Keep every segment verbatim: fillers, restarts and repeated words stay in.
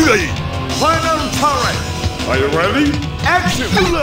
がいい。 Final turret. Are you ready? Action. No!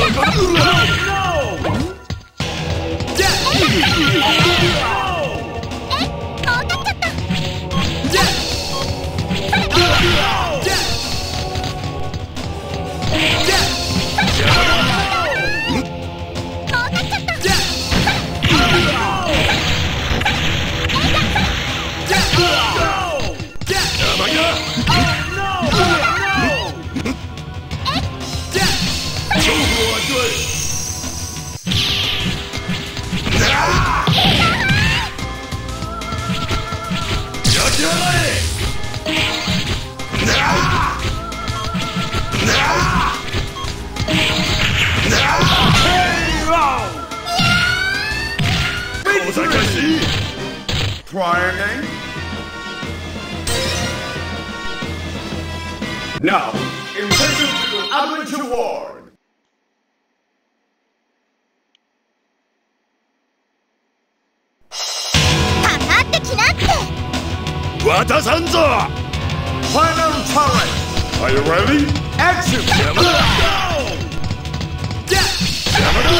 Trying. Now, invasion to Adventure World. かかってきなって。 渡さんぞ。 Final turret. Are you ready? Action. 邪魔だ。邪魔だ。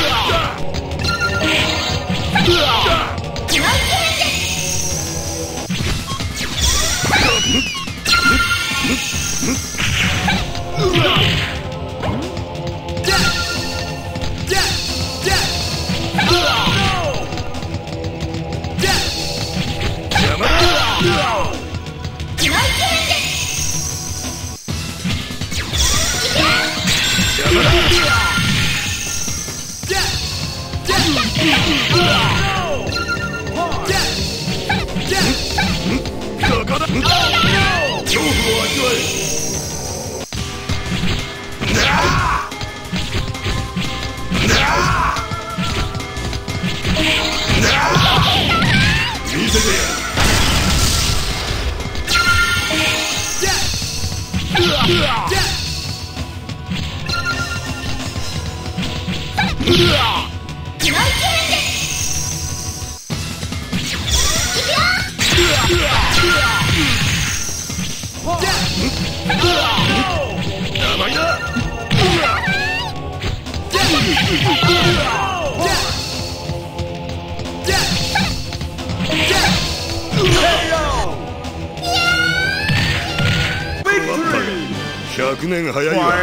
ひゃくねん早いわ。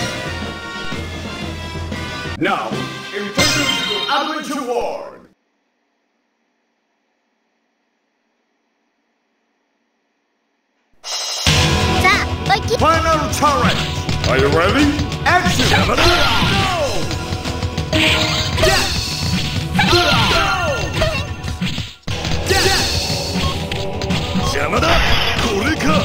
Now, invasion to Adventure World. Final turret. Are you ready? Action. 邪魔だ。邪魔だ。これか。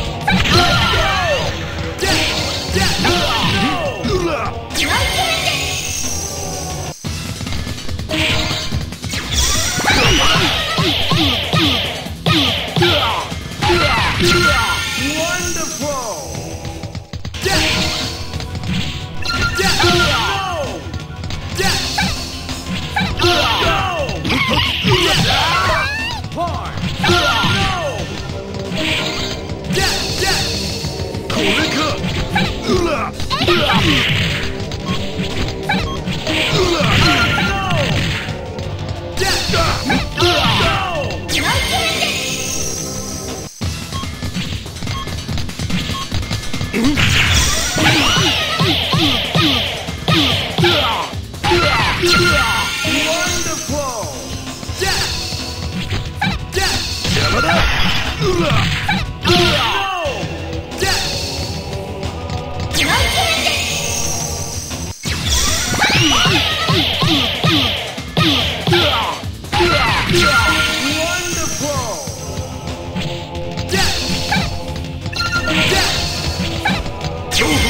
Wonderful.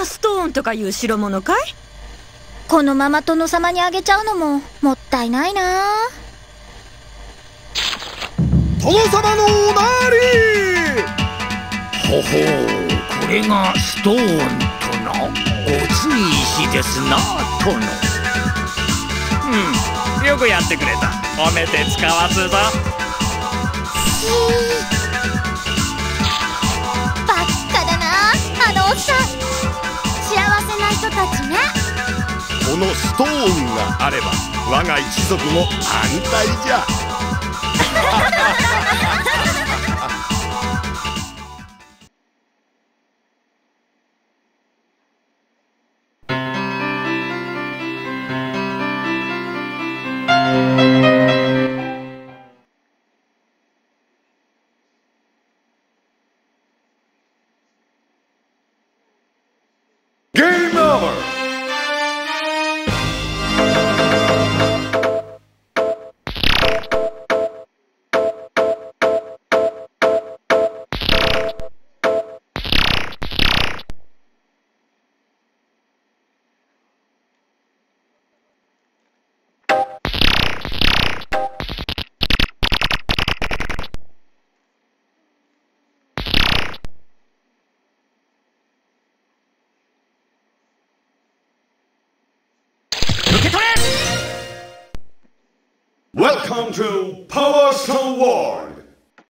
なストーンとかいう代物かい？ このまま殿様にあげちゃうのももったいないな。 殿様のおなり。 ほほう、これがストーンとな。ごつい石ですな、殿。 うん、よくやってくれた。褒めて使わすぞ。 バッカだなあのおっさん。幸せな人たちね。 このストーンがあれば我が一族も安泰じゃ。Game over! Welcome to Power Stone Wars!